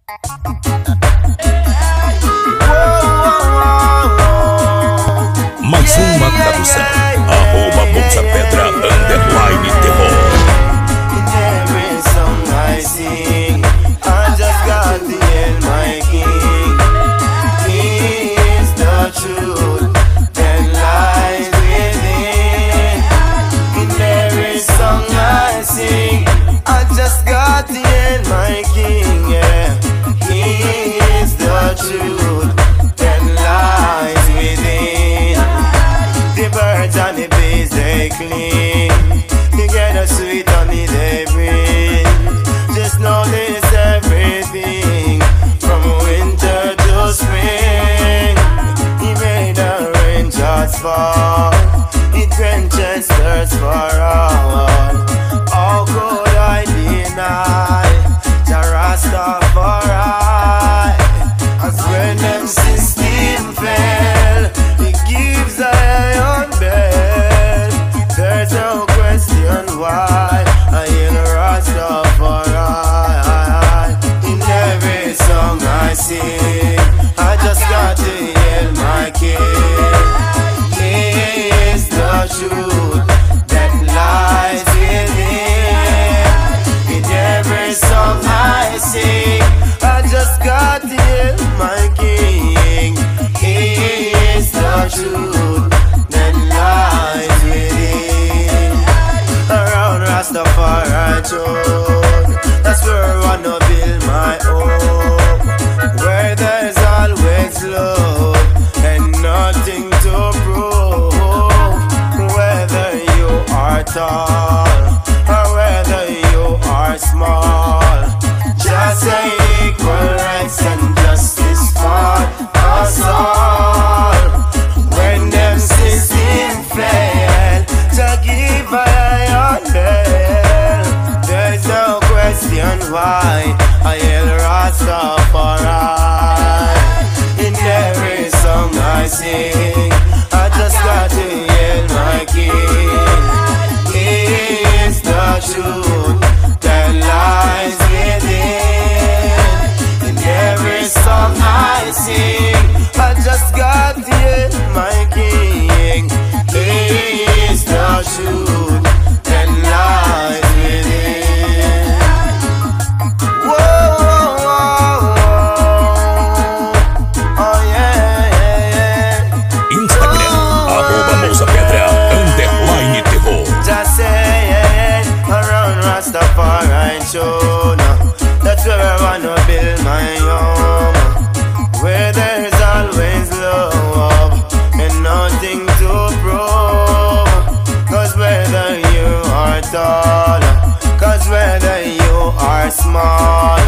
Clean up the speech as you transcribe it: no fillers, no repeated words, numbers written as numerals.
Mais uma tradução. Bolsa Pedra _terror. In every song I sing, I just got the end, my king. He is the truth that lies within. In every song I sing, I just got the end, my king. Yeah, he is the truth that lies within. The birds and the bees they cling together, sweet honey they bring. Just know this everything from winter to spring. He made the rain just fall, it quenches thirst for all. How could I deny the Rastafari? As when them system fell, he gives a iron bell. There's no question why I ain't Rastafari. In every song I sing, I just got to hear my king. He is the truth that lies within. In every song I sing, I just got to hear my king. He is the truth that lies within. Around Rastafari throne, that's where I wanna build my home, where there's always love and nothing to prove. Whether you are tall or whether you are small, just say equal rights and justice for us all. When them system fail to give a iron bell, there's no question why I hail Rastafari. In every song I sing, I just got to hail my king. He is the truth that lies within. In every song I sing, I just got to hail my king. He is the truth that lies within. Whoa, whoa, whoa. Oh yeah, yeah, yeah. Instagram, Bolsa Pedra _terror. Just say yeah, around Rastafari show. That's where I wanna build my home, where there's always love and nothing to prove. Cause whether you are tall, cause whether you are small,